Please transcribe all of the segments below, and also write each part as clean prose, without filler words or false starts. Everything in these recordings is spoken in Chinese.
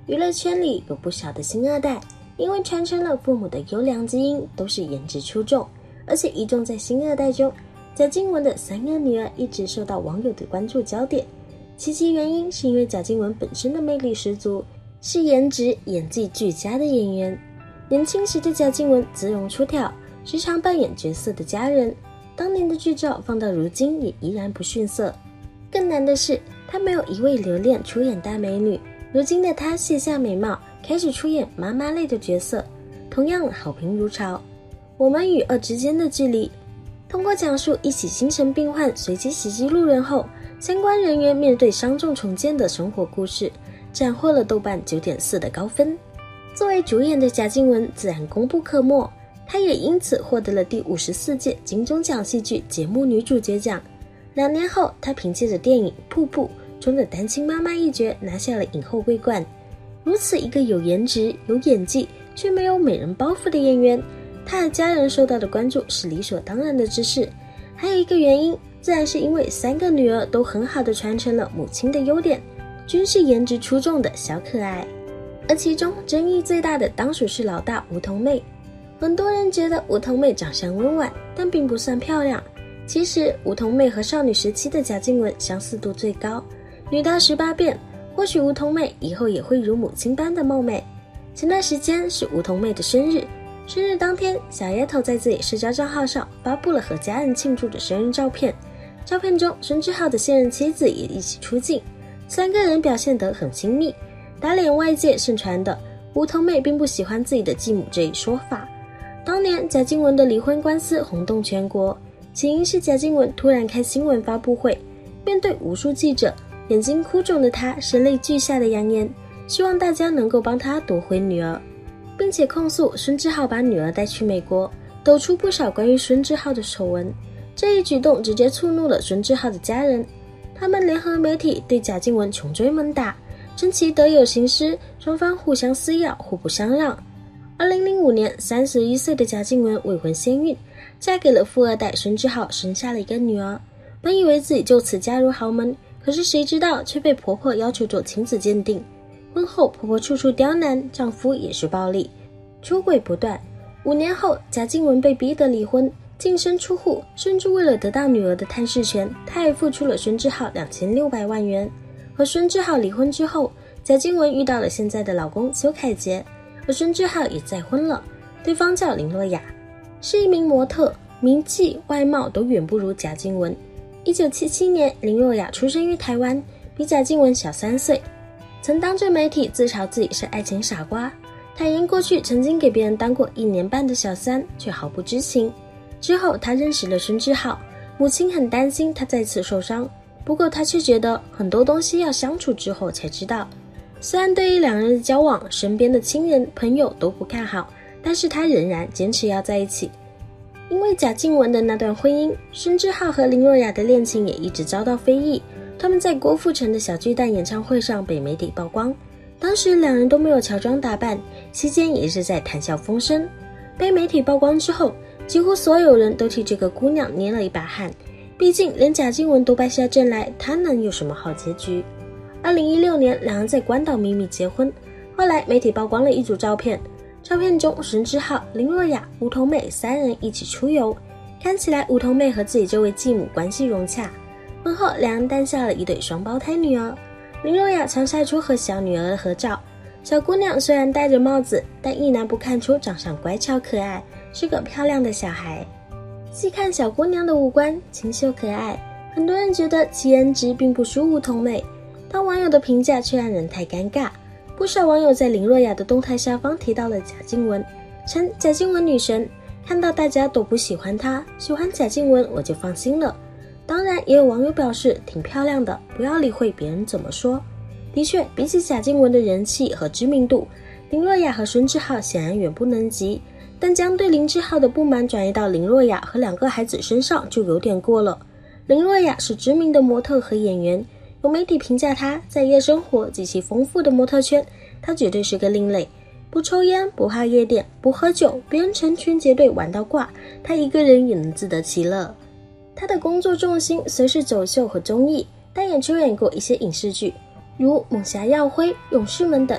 娱乐圈里有不少的星二代，因为传承了父母的优良基因，都是颜值出众，而且一众在星二代中，贾静雯的3个女儿一直受到网友的关注焦点。其原因是因为贾静雯本身的魅力十足，是颜值演技俱佳的演员。年轻时的贾静雯姿容出挑，时常扮演角色的家人，当年的剧照放到如今也依然不逊色。更难的是，她没有一味留恋出演大美女，如今的她卸下美貌，开始出演妈妈类的角色，同样好评如潮。我们与恶之间的距离，通过讲述一起心神病患随机袭击路人后，相关人员面对伤重重建的生活故事，斩获了豆瓣 9.4 的高分。作为主演的贾静雯自然功不可没，她也因此获得了第54届金钟奖戏剧节目女主角奖。2年后，她凭借着电影《瀑布》中的单亲妈妈一角拿下了影后桂冠。如此一个有颜值、有演技却没有美人包袱的演员，她的家人受到的关注是理所当然的之事。还有一个原因，自然是因为3个女儿都很好的传承了母亲的优点，均是颜值出众的小可爱。而其中争议最大的当属是老大吴桐妹。很多人觉得吴桐妹长相温婉，但并不算漂亮。其实吴桐妹和少女时期的贾静雯相似度最高，女大18变，或许吴桐妹以后也会如母亲般的貌美。前段时间是吴桐妹的生日当天，小丫头在自己社交账号上发布了和家人庆祝的生日照片，照片中孙智浩的现任妻子也一起出镜，3个人表现得很亲密，打脸外界盛传的吴桐妹并不喜欢自己的继母这一说法。当年贾静雯的离婚官司轰动全国，起因是贾静雯突然开新闻发布会，面对无数记者，眼睛哭肿的她声泪俱下的扬言，希望大家能够帮她夺回女儿，并且控诉孙智浩把女儿带去美国，抖出不少关于孙智浩的丑闻。这一举动直接触怒了孙智浩的家人，他们联合媒体对贾静雯穷追猛打，称其得有行尸，双方互相撕咬，互不相让。2005年31岁的贾静雯未婚先孕，嫁给了富二代孙智浩，生下了一个女儿。本以为自己就此嫁入豪门，可是谁知道却被婆婆要求做亲子鉴定。婚后婆婆处处刁难，丈夫也是暴力，出轨不断。5年后，贾静雯被逼得离婚，净身出户，甚至为了得到女儿的探视权，她还付出了孙智浩2600万元。和孙智浩离婚之后，贾静雯遇到了现在的老公修凯杰，而孙智浩也再婚了，对方叫林若亚，是一名模特，名气外貌都远不如贾静雯。1977年，林若亚出生于台湾，比贾静雯小3岁，曾当着媒体自嘲自己是爱情傻瓜，坦言过去曾经给别人当过1年半的小三，却毫不知情。之后他认识了孙智浩，母亲很担心他再次受伤，不过他却觉得很多东西要相处之后才知道。虽然对于2人的交往，身边的亲人朋友都不看好，但是他仍然坚持要在一起。因为贾静雯的那段婚姻，孙智浩和林若亚的恋情也一直遭到非议。他们在郭富城的小巨蛋演唱会上被媒体曝光，当时2人都没有乔装打扮，期间也是在谈笑风生。被媒体曝光之后，几乎所有人都替这个姑娘捏了一把汗，毕竟连贾静雯都败下阵来，她能有什么好结局？2016年，2人在关岛秘密结婚，后来媒体曝光了一组照片，照片中孙智浩、林若亚、吴桐妹3人一起出游，看起来吴桐妹和自己这位继母关系融洽。婚后2人诞下了一对双胞胎女儿，林若亚常晒出和小女儿的合照。小姑娘虽然戴着帽子，但一男不看出长相乖巧可爱，是个漂亮的小孩。细看小姑娘的五官清秀可爱，很多人觉得其颜值并不输吴桐妹，但网友的评价却让人太尴尬。不少网友在林若亚的动态下方提到了贾静雯，称贾静雯女神，看到大家都不喜欢她，喜欢贾静雯我就放心了。当然也有网友表示挺漂亮的，不要理会别人怎么说。的确，比起贾静雯的人气和知名度，林若亚和孙智浩显然远不能及，但将对林智浩的不满转移到林若亚和2个孩子身上就有点过了。林若亚是知名的模特和演员，有媒体评价她在夜生活极其丰富的模特圈，她绝对是个另类，不抽烟，不泡夜店，不喝酒，别人成群结队玩到挂，她一个人也能自得其乐。她的工作重心虽是走秀和综艺，但也出演过一些影视剧，如《猛侠耀辉》《勇士们》等，不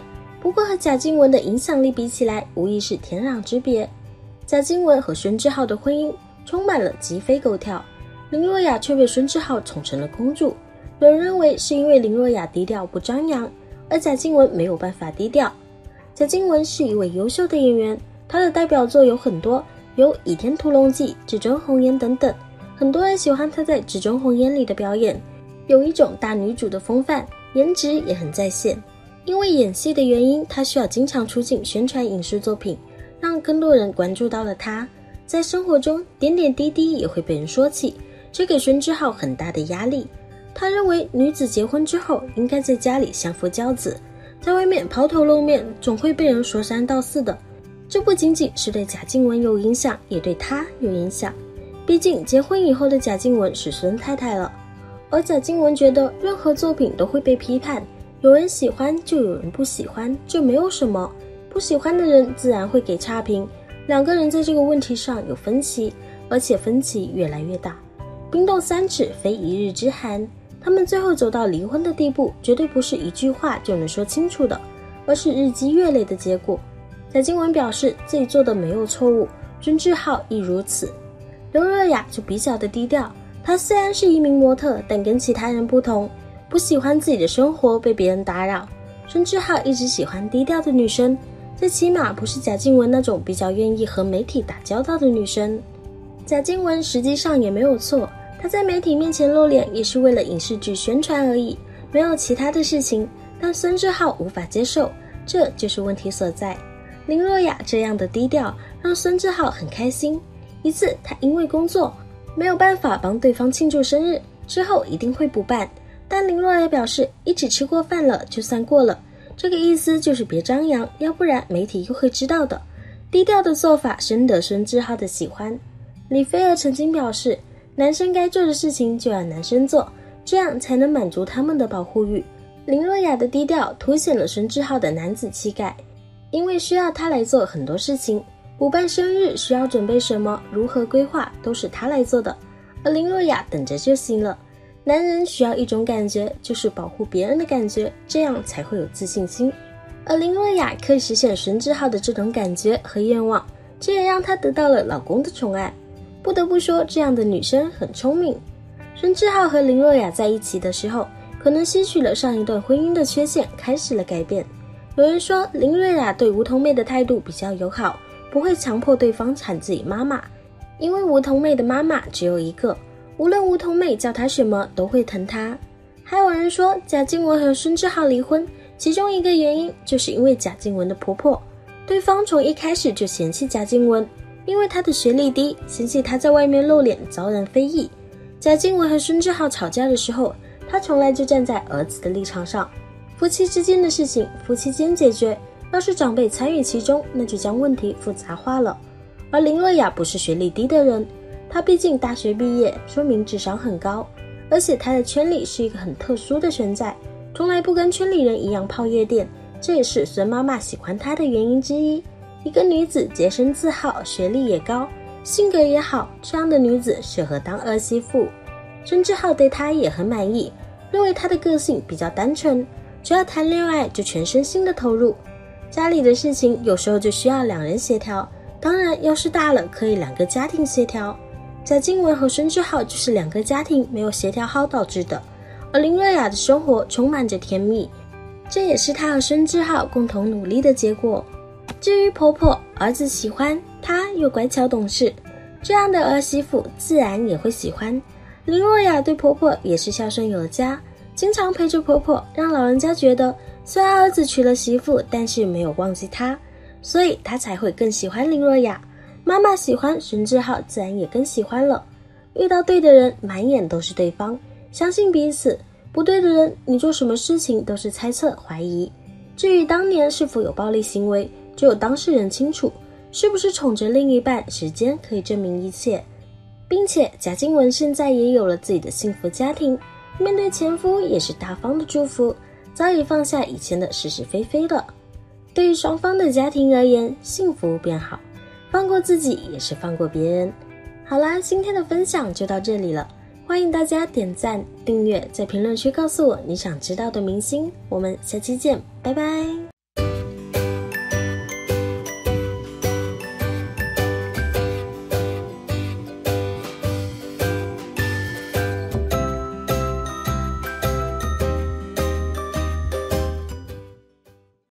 不过和贾静雯的影响力比起来，无疑是天壤之别。贾静雯和孙志浩的婚姻充满了鸡飞狗跳，林若亚却被孙志浩宠成了公主。有人认为是因为林若亚低调不张扬，而贾静雯没有办法低调。贾静雯是一位优秀的演员，她的代表作有很多，有《倚天屠龙记》、《至尊红颜》等等。很多人喜欢她在《至尊红颜》里的表演，有一种大女主的风范，颜值也很在线。因为演戏的原因，她需要经常出镜宣传影视作品，让更多人关注到了她。在生活中点点滴滴也会被人说起，这给孙志浩很大的压力。他认为女子结婚之后应该在家里相夫教子，在外面抛头露面总会被人说三道四的。这不仅仅是对贾静雯有影响，也对他有影响。毕竟结婚以后的贾静雯是孙太太了，而贾静雯觉得任何作品都会被批判，有人喜欢就有人不喜欢，这没有什么，不喜欢的人自然会给差评。两个人在这个问题上有分歧，而且分歧越来越大。冰冻三尺非一日之寒，他们最后走到离婚的地步，绝对不是一句话就能说清楚的，而是日积月累的结果。贾静雯表示自己做的没有错误，孙志浩亦如此。刘若雅就比较的低调，她虽然是一名模特，但跟其他人不同，不喜欢自己的生活被别人打扰。孙志浩一直喜欢低调的女生，最起码不是贾静雯那种比较愿意和媒体打交道的女生。贾静雯实际上也没有错，她在媒体面前露脸也是为了影视剧宣传而已，没有其他的事情，但孙志浩无法接受，这就是问题所在。林若亚这样的低调让孙志浩很开心，一次他因为工作没有办法帮对方庆祝生日，之后一定会补办，但林若亚表示一起吃过饭了就算过了，这个意思就是别张扬，要不然媒体又会知道的。低调的做法深得孙志浩的喜欢。李菲儿曾经表示，男生该做的事情就让男生做，这样才能满足他们的保护欲。林若亚的低调凸显了孙志浩的男子气概，因为需要他来做很多事情，补办生日需要准备什么，如何规划都是他来做的，而林若亚等着就行了。男人需要一种感觉，就是保护别人的感觉，这样才会有自信心。而林若亚可以实现孙志浩的这种感觉和愿望，这也让她得到了老公的宠爱。不得不说，这样的女生很聪明。孙志浩和林若亚在一起的时候，可能吸取了上一段婚姻的缺陷，开始了改变。有人说林若亚对吴桐妹的态度比较友好，不会强迫对方喊自己妈妈，因为吴桐妹的妈妈只有一个，无论吴桐妹叫她什么都会疼她。还有人说贾静雯和孙志浩离婚，其中一个原因就是因为贾静雯的婆婆，对方从一开始就嫌弃贾静雯，因为她的学历低，嫌弃她在外面露脸遭人非议。贾静雯和孙志浩吵架的时候，她从来就站在儿子的立场上，夫妻之间的事情夫妻间解决，要是长辈参与其中，那就将问题复杂化了。而林若亚不是学历低的人，她毕竟大学毕业，说明智商很高，而且她在圈里是一个很特殊的存在，从来不跟圈里人一样泡夜店，这也是孙妈妈喜欢她的原因之一。一个女子洁身自好，学历也高，性格也好，这样的女子适合当儿媳妇。孙志浩对她也很满意，认为她的个性比较单纯，只要谈恋爱就全身心的投入，家里的事情有时候就需要两人协调，当然要是大了可以两个家庭协调。贾静雯和孙志浩就是两个家庭没有协调好导致的，而林若亚的生活充满着甜蜜，这也是她和孙志浩共同努力的结果。至于婆婆，儿子喜欢，她又乖巧懂事，这样的儿媳妇自然也会喜欢。林若亚对婆婆也是孝顺有加，经常陪着婆婆，让老人家觉得虽然儿子娶了媳妇，但是没有忘记她，所以她才会更喜欢林若亚。妈妈喜欢孙志浩，自然也更喜欢了。遇到对的人，满眼都是对方，相信彼此；不对的人，你做什么事情都是猜测怀疑。至于当年是否有暴力行为，只有当事人清楚，是不是宠着另一半，时间可以证明一切。并且贾静雯现在也有了自己的幸福家庭，面对前夫也是大方的祝福，早已放下以前的是是非非了。对于双方的家庭而言，幸福便好，放过自己也是放过别人。好啦，今天的分享就到这里了，欢迎大家点赞、订阅，在评论区告诉我你想知道的明星，我们下期见，拜拜。